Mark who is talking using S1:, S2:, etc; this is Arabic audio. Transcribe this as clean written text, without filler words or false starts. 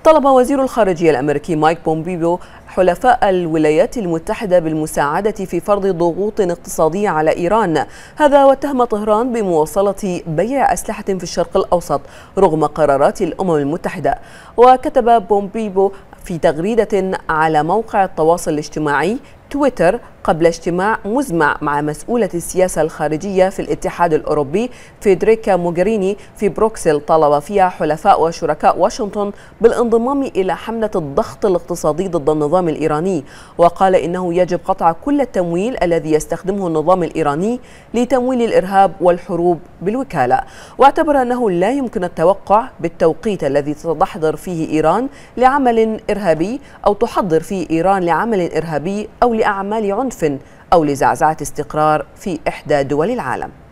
S1: طلب وزير الخارجية الأمريكي مايك بومبيو حلفاء الولايات المتحدة بالمساعدة في فرض ضغوط اقتصادية على إيران، هذا واتهم طهران بمواصلة بيع أسلحة في الشرق الأوسط رغم قرارات الأمم المتحدة. وكتب بومبيو في تغريدة على موقع التواصل الاجتماعي تويتر قبل اجتماع مزمع مع مسؤولة السياسة الخارجية في الاتحاد الأوروبي فيدريكا موغريني في بروكسل، طلب فيها حلفاء وشركاء واشنطن بالانضمام إلى حملة الضغط الاقتصادي ضد النظام الإيراني، وقال إنه يجب قطع كل التمويل الذي يستخدمه النظام الإيراني لتمويل الإرهاب والحروب بالوكالة. واعتبر أنه لا يمكن التوقع بالتوقيت الذي تستحضر فيه إيران لعمل إرهابي أو تحضر فيه إيران لعمل إرهابي أو لأعمال عنف أو لزعزعة استقرار في إحدى دول العالم.